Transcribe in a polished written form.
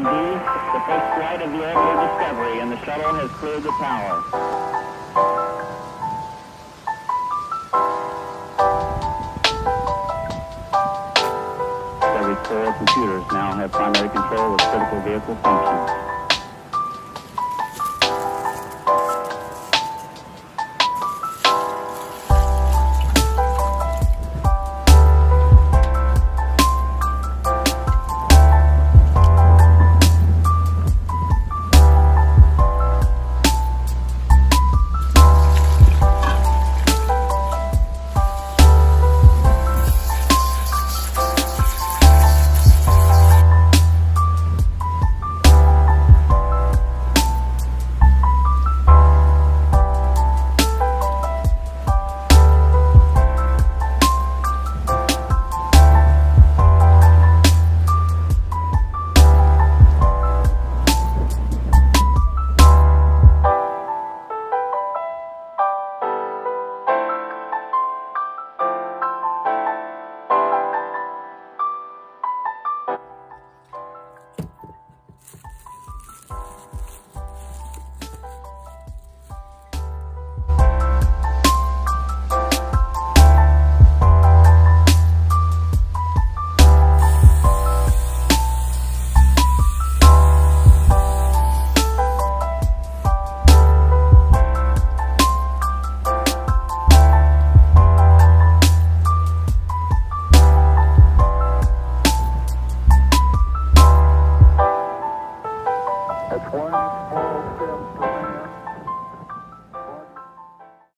indeed the first flight of the orbital Discovery, and the shuttle has cleared the tower. Discovery's core computers now have primary control of critical vehicle functions.